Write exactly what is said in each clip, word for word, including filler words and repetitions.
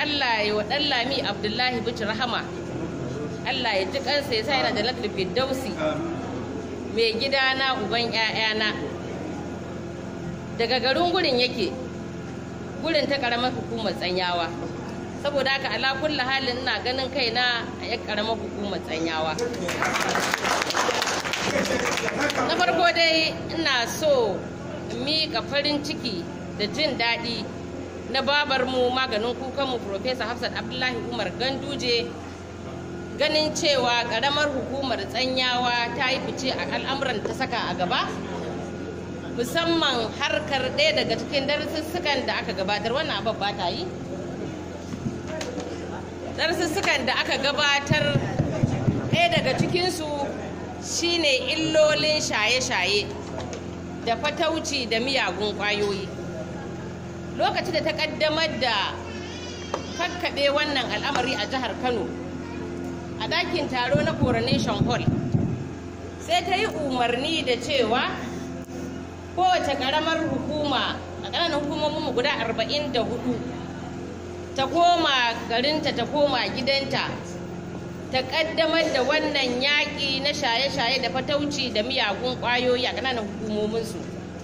Allah ya wa ɗan Lami Abdullahi Bichi rahama, Allah ya ji kansa ya sa yana da latul firdausi, mai gidana uban ƴaƴana daga garin gurin yake, gurin ta karamar hukumar Tsanyawa. Saboda haka ala kulli halin ina ganin kaina a yan karamar hukumar Tsanyawa. Na farko dai ina so miƙa farin ciki da jin daɗi na babarmu maganin kukanmu Profesa Hafsat Abdullahi Umar Ganduje, ganin cewa ƙaramar hukumar Tsanyawa ta yi fice a al'amuran ta saka a gaba, musamman harkar ɗaya daga cikin darussukan da aka gabatar. Wannan abin ba ta yi darussukan da aka gabatar, ɗaya daga cikinsu shine illolin shaye-shaye da fatauci da miyagun ƙwayoyi. Lokacin da ta ƙaddamar da kakkaɓe wannan al'amari a jihar Kano a ɗakin taro na Coronation Hall, sai ta yi umarni da cewa kowace ƙaramar hukuma a ƙananan hukumomin guda arba'in da hudu ta koma garinta, ta koma gidanta, ta ƙaddamar da wannan yaƙi na shaye-shaye da fatauci da miyagun ƙwayoyi a ƙananan hukumominsu.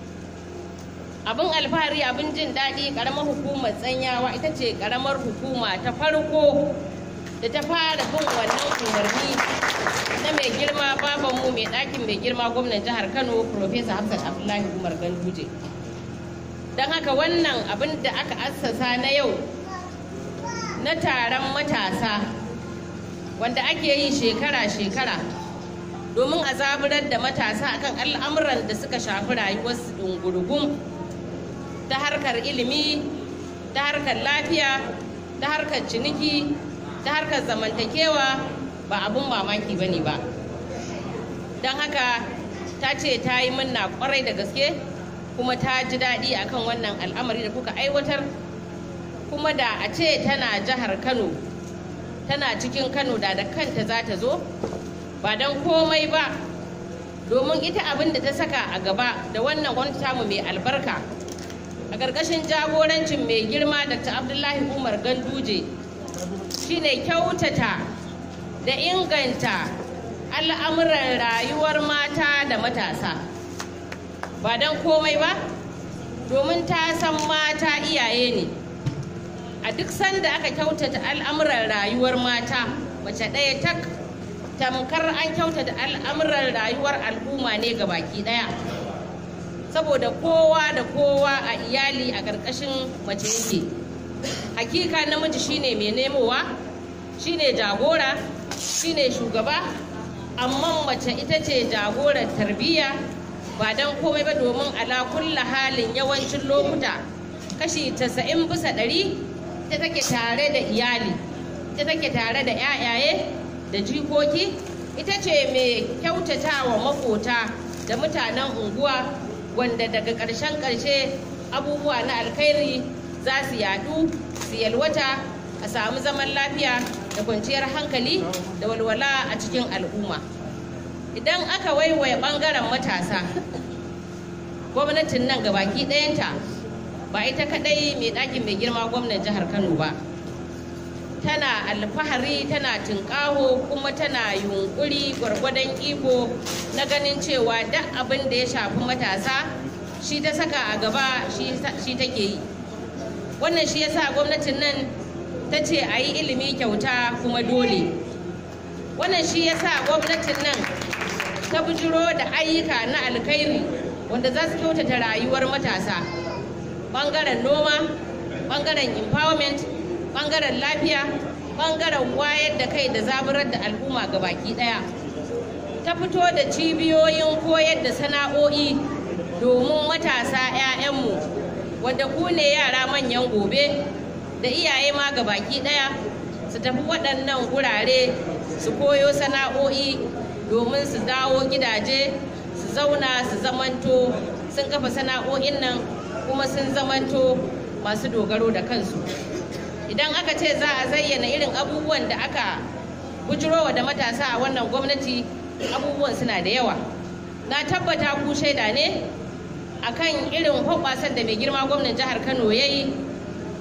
Abin alfahari, abin jin daɗi, ƙaramar hukumar Tsanyawa ita ce ƙaramar hukuma ta farko da ta fara bin wannan umarni na mai girma babanmu mai ɗakin mai girma gwamnan jihar Kano Profesa Hafsat Abdullahi Umar Ganduje. Don haka wannan abin da aka assasa na yau na taron matasa wanda ake yi shekara-shekara domin a zaburar da matasa akan al'amuran da suka shafi rayuwarsu ɗungurgun, ta harkar ilimi, ta harkar lafiya, ta harkar ciniki, ta harkar zamantakewa, ba abun mamaki ba ne ba. Don haka ta ce ta yi minna kwarai da gaske, kuma ta ji daɗi akan wannan al'amari da kuka aiwatar, kuma da a ce tana jihar Kano, tana cikin Kano da da kanta za ta zo, ba don komai ba, domin ita abin da ta saka a gaba da wannan gwamnati tamu mai albarka a ƙarƙashin jagorancin mai girma Dakta Abdullahi Umar Ganduje shine kyautata da inganta al'amuran rayuwar mata da matasa. Ba don komai ba, domin ta san mata iyaye ne. A duk sanda aka kyautata al'amuran rayuwar mata, mace ɗaya tak, tamkar an kyautata al'amuran rayuwar al'umma ne ga baki ɗaya. Saboda kowa da kowa a iyali a ƙarƙashin mace yake. Hakika namiji shine mai nemowa, shine jagora, shine shugaba, amma mace ita ce jagorar tarbiyya, ba don komai ba domin ala kulla halin yawancin lokuta kashi casa'in bisa ɗari ita take tare da iyali, ita take tare da 'ya'yaye da jikoki, ita ce mai kyautata wa makota da mutanen unguwa, wanda daga ƙarshen ƙarshe abubuwa na alkhairi za su yadu, su yalwata, a samu zaman lafiya da kwanciyar hankali da walwala a cikin al'umma. Idan aka waiwaye ɓangaren matasa, gwamnatin nan gabaki ɗayanta ba ita kaɗai mai ɗakin mai girma gwamnan jihar Kano ba, tana alfahari, tana tunƙaho, kuma tana yunƙuri gwargwadon iko na ganin cewa duk abin da ya shafi matasa shi ta saka a gaba, shi take yi. Wannan shi yasa gwamnatin nan ta ce a yi ilimi kyauta kuma dole. Wannan shi yasa gwamnatin nan ta bujiro da ayyuka na alkhairi wanda za su kyautata rayuwar matasa, ɓangaren noma, ɓangaren empowerment, ɓangaren lafiya, ɓangaren wayar da kai da zaburar da al'umma ga baki ɗaya. Ta fito da cibiyoyin koyar da sana'o'i domin matasa 'ya'yanmu, wanda ku ne yara manyan gobe, da iyaye ma ga baki ɗaya su tafi waɗannan gurare su koyo sana'o'i domin su dawo gidaje, su zauna, su zamanto sun kafa sana'o'in nan kuma sun zamanto masu dogaro da kansu. Idan aka ce za a zayyana irin abubuwan da aka bujirowa da matasa a wannan gwamnati, abubuwan suna da yawa. Na tabbata ku shaida ne akan irin hoɓɓasan da mai girma gwamnan jihar Kano ya yi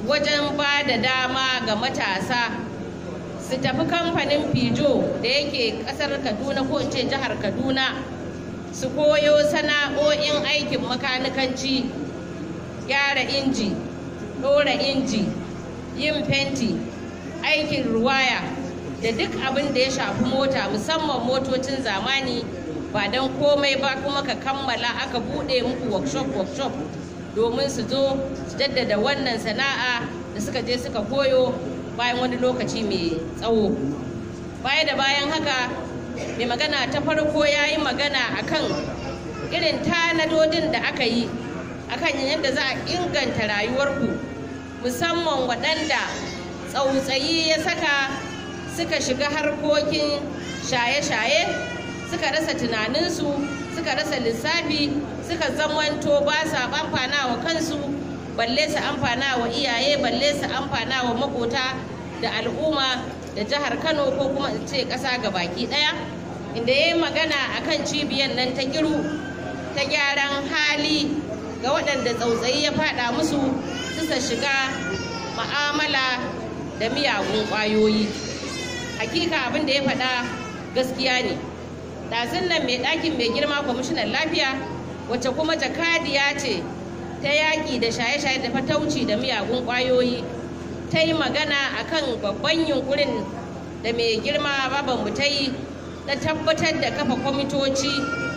wajen ba da dama ga matasa su tafi kamfanin Fijo da yake ƙasar Kaduna ko in ce jihar Kaduna su koyo sana'o'in aikin makanikanci, gyara inji, ɗora inji, yin fenti, aikin ruwaya da duk abin da ya shafi mota, musamman motocin zamani. Ba don komai ba kuma ka kammala aka buɗe muku workshop workshop domin su zo su jaddada wannan sana'a da suka je suka koyo bayan wani lokaci mai tsawo. Baya da bayan haka, mai magana ta farko ya yi magana akan irin tanadodin da aka yi akan yadda za a inganta rayuwarku, musamman waɗanda tsautsayi ya saka suka shiga harkokin shaye-shaye, suka rasa tunaninsu, suka rasa lissafi, suka zamanto ba sa amfana wa kansu, balle su amfana wa iyaye, balle su amfana wa makota da al'umma da jihar Kano ko kuma in ce ƙasa gabaki ɗaya. Inda ya yi magana akan cibiyar nan ta Kiru ta gyaran hali ga waɗanda tsautsayi ya faɗa musu suka shiga ma'amala da miyagun ƙwayoyi. Hakika abin da ya faɗa gaskiya ne. Ɗazun nan mai ɗakin mai girma kwamishinan lafiya, wacce kuma jakadiya ce ta yaƙi da shaye-shaye da fatauci da miyagun ƙwayoyi, ta yi magana akan babban yunkurin da mai girma babanmu ta yi na tabbatar da kafa kwamitoci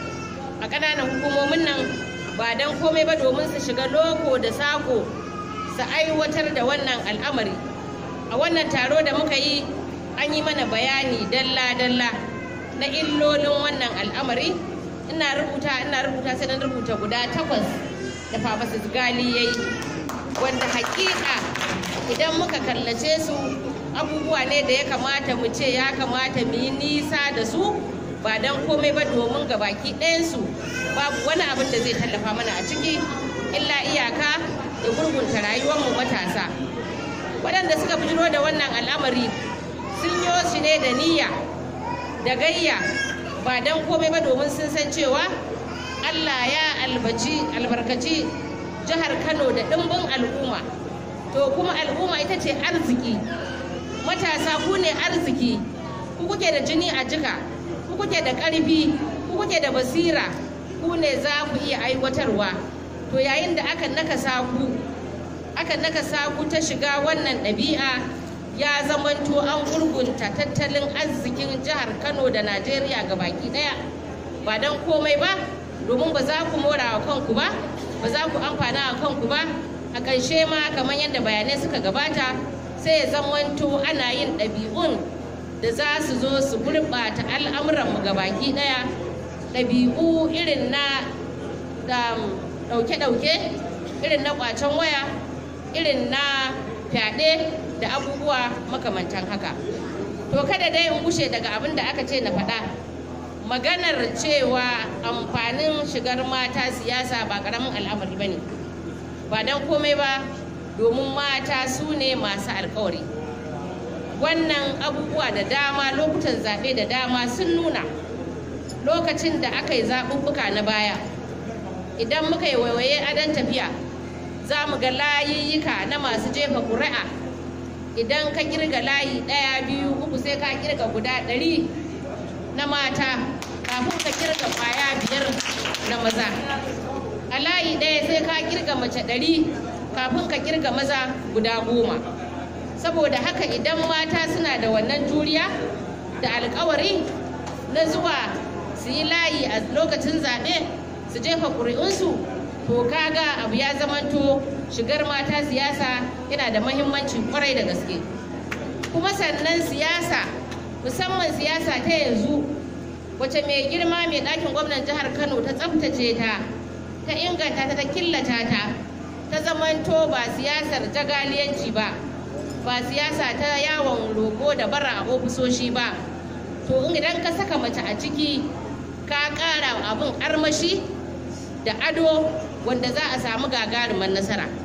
a ƙananan hukumomin nan, ba don komai ba domin su shiga loko da sako su aiwatar da wannan al'amari. A wannan taro da muka yi an yi mana bayani dalla-dalla na illolin wannan al'amari. Ina rubuta ina rubuta sai na rubuta guda takwas da Fabasis Gali ya yi, wanda hakika idan muka kallace su abubuwa ne da ya kamata mu ce ya kamata mu yi nisa da su, ba don komai ba domin ga baki ɗayansu babu wani abin da zai tallafa mana a ciki illa iyaka da gurgunta rayuwarmu matasa. Waɗanda suka bijiro da wannan al'amari sun yi shi ne da niyya da gayya, ba don komai ba domin sun san cewa Allah ya albarkaci jihar Kano da ɗimbin al'umma, to kuma al'umma ita ce arziki. Matasa ku ne arziki, ku kuke da jini a jika, ku kuke da ƙarfi, ku kuke da basira, ku ne za ku iya aiwatarwa. To yayin da aka nakasa ku aka nakasa ku ta shiga wannan ɗabi'a, ya zamanto an gurgunta tattalin arzikin jihar Kano da Najeriya baki ɗaya. Ba don komai ba, domin ba za ku mora wa kanku ba, ba za ku amfana wa kanku ba. A ƙarshe ma kamar yadda bayanai suka gabata, sai ya zamanto ana yin ɗabi'un da za su zo su gurɓata al'amuranmu baki ɗaya. Ɗabi'u irin na ɗauke-ɗauke, irin na ƙwacen waya, irin na fyaɗe da abubuwa makamantan haka. To kada dai in gushe daga abin da aka ce na faɗa. Maganar cewa amfanin shigar mata siyasa ba ƙaramin al'amari ba ne. Ba don komai ba, domin mata su ne masu alkawari. Wannan abubuwa da dama, lokutan zaɓe da dama sun nuna. Lokacin da aka yi zaɓuɓɓuka na baya, idan muka yi waiwaye adon tafiya, za mu ga layiyyika na masu jefa ƙuri'a. Idan ka kirga layi ɗaya biyu uku sai ka kirga guda ɗari na mata kafin ka kirga ƙwaya biyar na maza. A layi ɗaya sai ka kirga mace ɗari kafin ka kirga maza guda goma. Saboda haka idan mata suna da wannan juriya da alkawari na zuwa su yi layi a lokacin zaɓe su jefa ƙuri'unsu, to kaga abu ya zamanto shigar mata siyasa yana da mahimmanci kwarai da gaske. Kuma sannan siyasa, musamman siyasa ta yanzu, wacce mai girma mai ɗakin gwamnan jihar Kano ta tsaftace ta, ta inganta ta, ta killata ta, ta zamanto ba siyasar jagaliyanci ba, ba siyasa ta yawon roƙo da bara a ofisoshi ba. To idan ka saka mace a ciki, ka ƙara abin armashi da ado wanda za a samu gagarumar nasara.